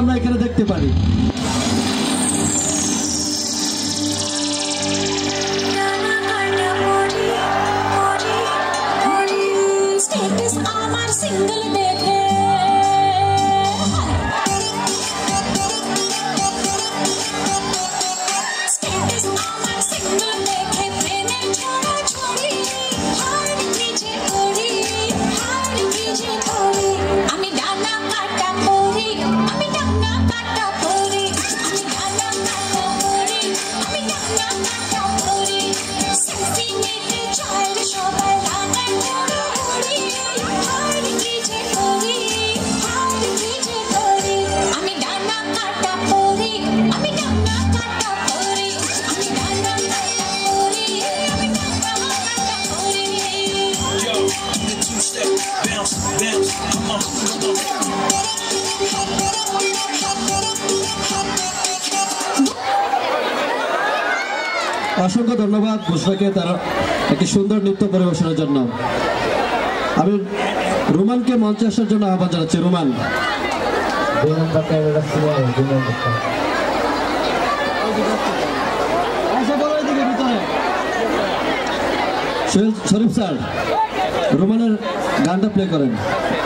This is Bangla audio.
আমরা এখানে দেখতে পারি। অসংখ্য ধন্যবাদ বুশরাকে তার একটি সুন্দর নৃত্য পরিবেশনের জন্য। আমি রোমানকে মঞ্চে আসার জন্য আহ্বান জানাচ্ছি। রোমান, শরীফ স্যার রোমানের গানটা প্লে করেন।